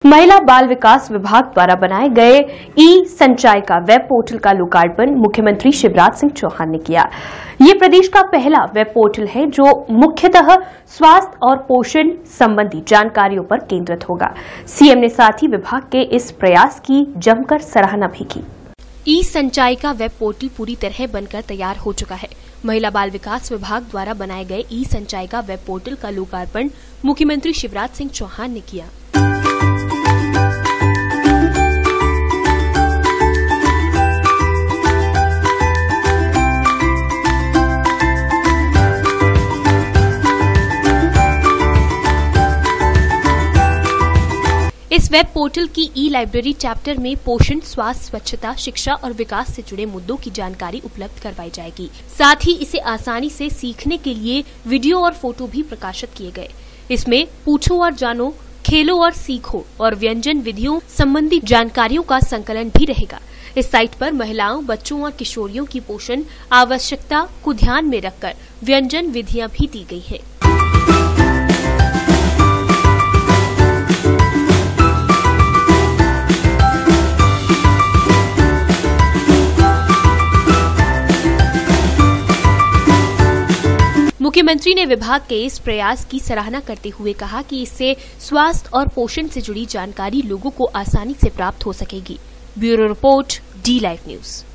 महिला बाल विकास विभाग द्वारा बनाए गए ई संचाय का वेब पोर्टल का लोकार्पण मुख्यमंत्री शिवराज सिंह चौहान ने किया। ये प्रदेश का पहला वेब पोर्टल है जो मुख्यतः स्वास्थ्य और पोषण संबंधी जानकारियों पर केंद्रित होगा। सीएम ने साथ ही विभाग के इस प्रयास की जमकर सराहना भी की। ई संचाय का वेब पोर्टल पूरी तरह बनकर तैयार हो चुका है। महिला बाल विकास विभाग द्वारा बनाए गए ई संचाय का वेब पोर्टल का लोकार्पण मुख्यमंत्री शिवराज सिंह चौहान ने किया। इस वेब पोर्टल की ई लाइब्रेरी चैप्टर में पोषण, स्वास्थ्य, स्वच्छता, शिक्षा और विकास से जुड़े मुद्दों की जानकारी उपलब्ध करवाई जाएगी। साथ ही इसे आसानी से सीखने के लिए वीडियो और फोटो भी प्रकाशित किए गए। इसमें पूछो और जानो, खेलो और सीखो और व्यंजन विधियों संबंधी जानकारियों का संकलन भी रहेगा। इस साइट पर महिलाओं, बच्चों और किशोरियों की पोषण आवश्यकता को ध्यान में रखकर व्यंजन विधियां भी दी गई हैं। मुख्यमंत्री ने विभाग के इस प्रयास की सराहना करते हुए कहा कि इससे स्वास्थ्य और पोषण से जुड़ी जानकारी लोगों को आसानी से प्राप्त हो सकेगी। Bureau report, D live news.